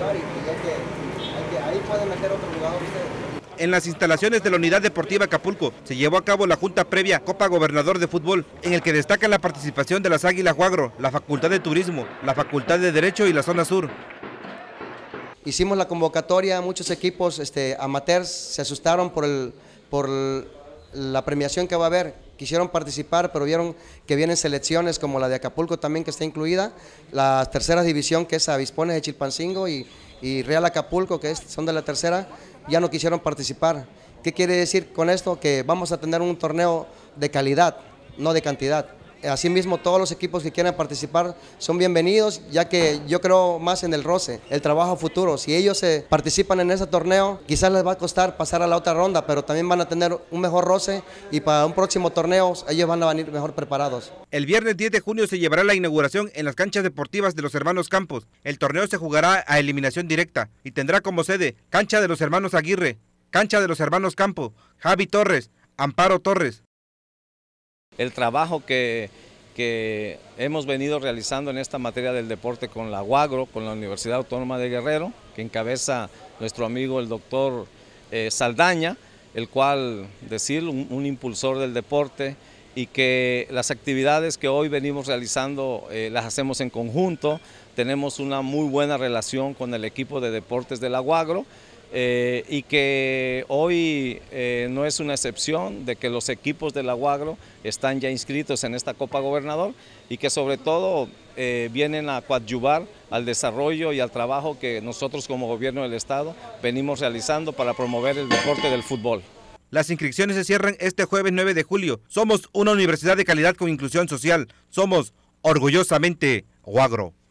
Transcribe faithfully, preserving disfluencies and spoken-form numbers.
jugar y, y hay que, hay que, ahí pueden meter otro jugador ustedes. En las instalaciones de la Unidad Deportiva Acapulco se llevó a cabo la junta previa Copa Gobernador de Fútbol, en el que destacan la participación de las Águilas Huagro, la Facultad de Turismo, la Facultad de Derecho y la Zona Sur. Hicimos la convocatoria, muchos equipos este, amateurs se asustaron por, el, por la premiación que va a haber, quisieron participar, pero vieron que vienen selecciones como la de Acapulco también, que está incluida, la tercera división, que es Avispones de Chilpancingo, y, y Real Acapulco, que es, son de la tercera, ya no quisieron participar. ¿Qué quiere decir con esto? Que vamos a tener un torneo de calidad, no de cantidad. Asimismo, todos los equipos que quieran participar son bienvenidos, ya que yo creo más en el roce, el trabajo futuro. Si ellos eh, participan en ese torneo, quizás les va a costar pasar a la otra ronda, pero también van a tener un mejor roce y para un próximo torneo ellos van a venir mejor preparados. El viernes diez de junio se llevará la inauguración en las canchas deportivas de los hermanos Campos. El torneo se jugará a eliminación directa y tendrá como sede cancha de los hermanos Aguirre, cancha de los hermanos Campos, Javi Torres, Amparo Torres. El trabajo que, que hemos venido realizando en esta materia del deporte con la UAGRO, con la Universidad Autónoma de Guerrero, que encabeza nuestro amigo el doctor eh, Saldaña, el cual, decir, un, un impulsor del deporte, y que las actividades que hoy venimos realizando eh, las hacemos en conjunto. Tenemos una muy buena relación con el equipo de deportes de la UAGRO, Eh, y que hoy eh, no es una excepción de que los equipos de la UAGRO están ya inscritos en esta Copa Gobernador y que sobre todo eh, vienen a coadyuvar al desarrollo y al trabajo que nosotros como gobierno del estado venimos realizando para promover el deporte del fútbol. Las inscripciones se cierran este jueves nueve de julio. Somos una universidad de calidad con inclusión social. Somos orgullosamente UAGRO.